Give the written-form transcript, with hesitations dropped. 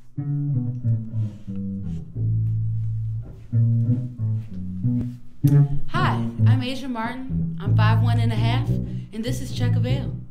Hi, I'm Asia Martin. I'm 5'1 and a half, and this is Check Avail.